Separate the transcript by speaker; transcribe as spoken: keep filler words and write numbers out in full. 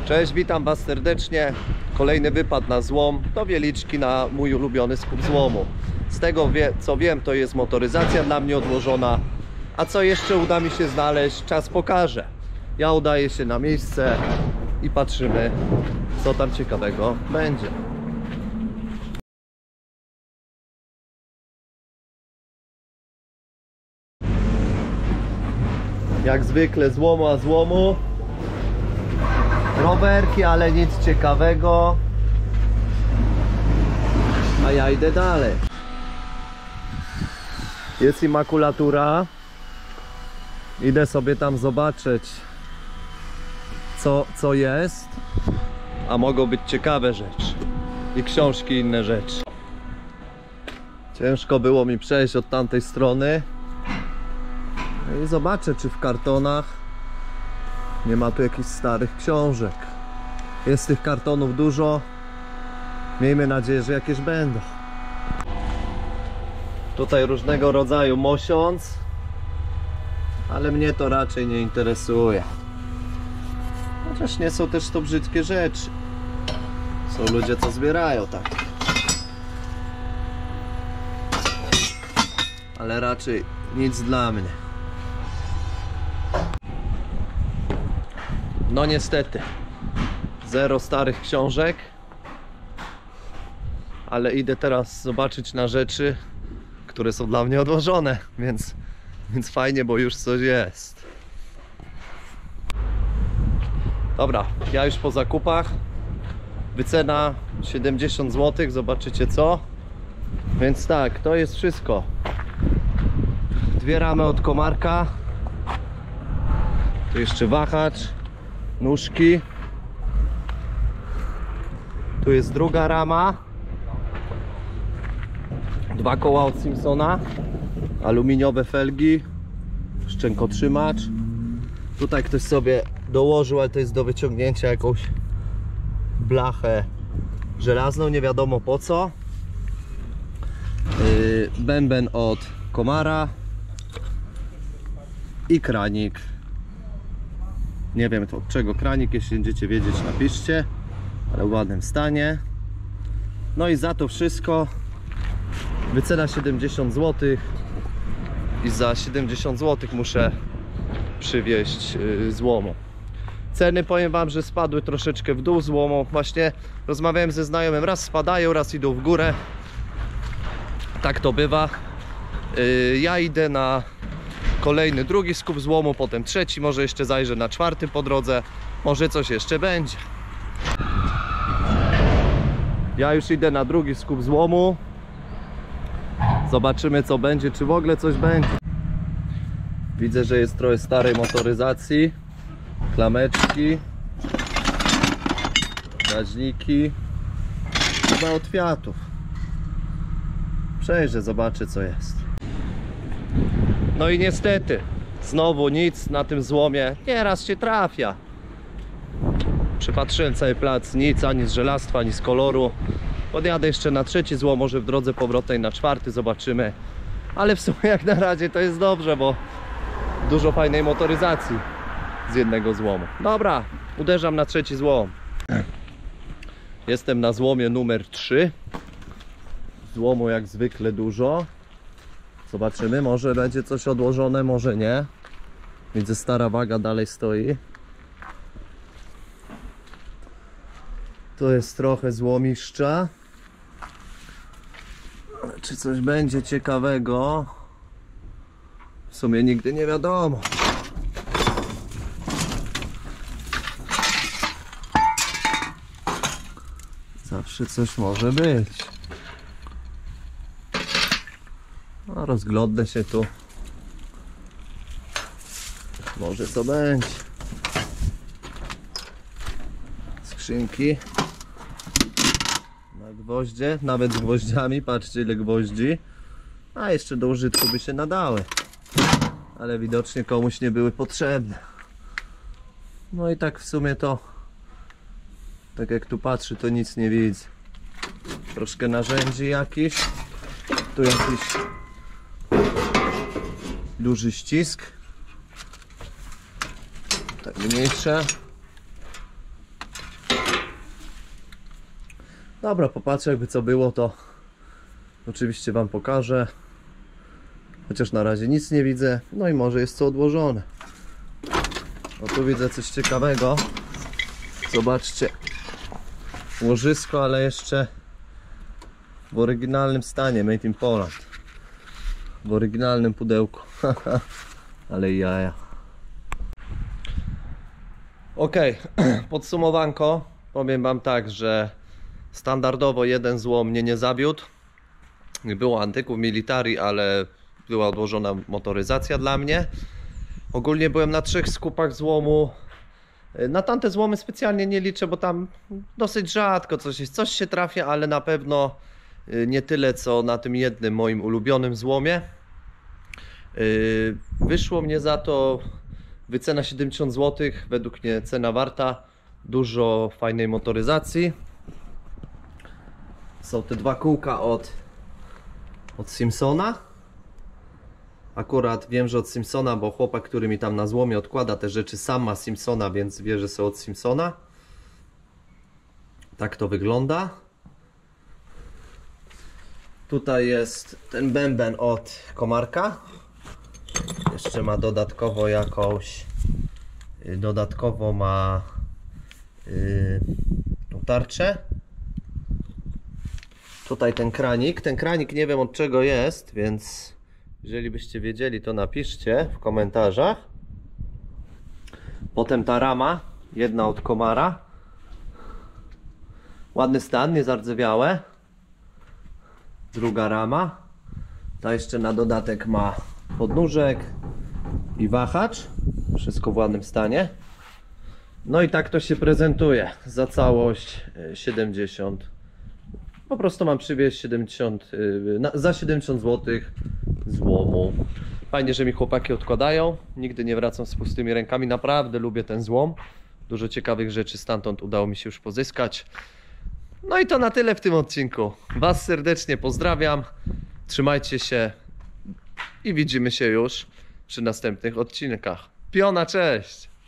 Speaker 1: Cześć, witam Was serdecznie. Kolejny wypad na złom do Wieliczki na mój ulubiony skup złomu. Z tego wie, co wiem, to jest motoryzacja dla mnie odłożona. A co jeszcze uda mi się znaleźć, czas pokaże. Ja udaję się na miejsce i patrzymy, co tam ciekawego będzie. Jak zwykle złomu a złomu. Rowerki, ale nic ciekawego. A ja idę dalej. Jest i makulatura. Idę sobie tam zobaczyć, co, co jest. A mogą być ciekawe rzeczy. I książki, i inne rzeczy. Ciężko było mi przejść od tamtej strony. I zobaczę, czy w kartonach nie ma tu jakichś starych książek. Jest tych kartonów dużo. Miejmy nadzieję, że jakieś będą. Tutaj różnego rodzaju mosiąc, ale mnie to raczej nie interesuje. Chociaż nie są też to brzydkie rzeczy. Są ludzie, co zbierają tak. Ale raczej nic dla mnie. No niestety, zero starych książek. Ale idę teraz zobaczyć na rzeczy, które są dla mnie odłożone, więc, więc fajnie, bo już coś jest. Dobra, ja już po zakupach. Wycena siedemdziesiąt złotych, zobaczycie co. Więc tak, to jest wszystko. Dwie ramy od Komarka. Tu jeszcze wahacz, nóżki. Tu jest druga rama. Dwa koła od Simpsona. Aluminiowe felgi. Szczękotrzymacz. Tutaj ktoś sobie dołożył, ale to jest do wyciągnięcia jakąś blachę żelazną, nie wiadomo po co. Yy, bęben od Komara. I kranik. Nie wiem to od czego kranik, jeśli będziecie wiedzieć, napiszcie. Ale w ładnym stanie. No i za to wszystko wycena siedemdziesiąt złotych. I za siedemdziesiąt złotych muszę przywieźć yy, złomu. Ceny, powiem wam, że spadły troszeczkę w dół złomu. Właśnie rozmawiałem ze znajomym, raz spadają, raz idą w górę. Tak to bywa. Yy, ja idę na kolejny, drugi skup złomu, potem trzeci, może jeszcze zajrzę na czwarty po drodze. Może coś jeszcze będzie. Ja już idę na drugi skup złomu. Zobaczymy co będzie, czy w ogóle coś będzie. Widzę, że jest trochę starej motoryzacji. Klameczki, gaźniki, chyba od Fiatów. Przejrzę, zobaczę co jest. No i niestety znowu nic na tym złomie. Nieraz się trafia. Przypatrzyłem cały plac, nic, ani z żelastwa, ani z koloru. Podjadę jeszcze na trzeci złom, może w drodze powrotnej na czwarty, zobaczymy. Ale w sumie jak na razie to jest dobrze, bo dużo fajnej motoryzacji z jednego złomu. Dobra, uderzam na trzeci złom. Jestem na złomie numer trzy. Złomu jak zwykle dużo. Zobaczymy, może będzie coś odłożone, może nie. Widzę, stara waga dalej stoi. To jest trochę złomiszcza. Czy coś będzie ciekawego? W sumie nigdy nie wiadomo. Zawsze coś może być. No, rozglądnę się tu. Może co będzie. Skrzynki. Na gwoździe, nawet z gwoździami. Patrzcie ile gwoździ. A jeszcze do użytku by się nadały. Ale widocznie komuś nie były potrzebne. No i tak w sumie to, tak jak tu patrzę, to nic nie widzę. Troszkę narzędzi jakiś. Tu jakiś duży ścisk. Tak mniejsze. Dobra, popatrzę jakby co było, to oczywiście wam pokażę. Chociaż na razie nic nie widzę. No i może jest co odłożone. No tu widzę coś ciekawego. Zobaczcie. Łożysko, ale jeszcze w oryginalnym stanie. Made in Poland. W oryginalnym pudełku. Ale jaja. Ok, podsumowanko. Powiem wam tak, że standardowo jeden złom mnie nie zawiódł. Było antyków militari, ale była odłożona motoryzacja dla mnie. Ogólnie byłem na trzech skupach złomu. Na tamte złomy specjalnie nie liczę, bo tam dosyć rzadko coś jest. Coś się trafia, ale na pewno nie tyle co na tym jednym moim ulubionym złomie. Wyszło mnie za to wycena siedemdziesiąt złotych. Według mnie cena warta. Dużo fajnej motoryzacji. Są te dwa kółka od, od Simpsona. Akurat wiem, że od Simpsona, bo chłopak, który mi tam na złomie odkłada te rzeczy, sam ma Simpsona, więc wie, że są od Simpsona. Tak to wygląda. Tutaj jest ten bęben od Komarka. Jeszcze ma dodatkowo jakąś... Dodatkowo ma yy, tą tarczę. Tutaj ten kranik. Ten kranik nie wiem od czego jest, więc jeżeli byście wiedzieli, to napiszcie w komentarzach. Potem ta rama, jedna od Komara. Ładny stan, nie zardzewiałe. Druga rama. Ta jeszcze na dodatek ma podnóżek i wahacz. Wszystko w ładnym stanie. No i tak to się prezentuje. Za całość siedemdziesiąt. Po prostu mam przywieźć siedemdziesiąt, za siedemdziesiąt złotych złomu. Fajnie, że mi chłopaki odkładają. Nigdy nie wracam z pustymi rękami. Naprawdę lubię ten złom. Dużo ciekawych rzeczy stamtąd udało mi się już pozyskać. No i to na tyle w tym odcinku. Was serdecznie pozdrawiam. Trzymajcie się i widzimy się już przy następnych odcinkach. Piona, cześć!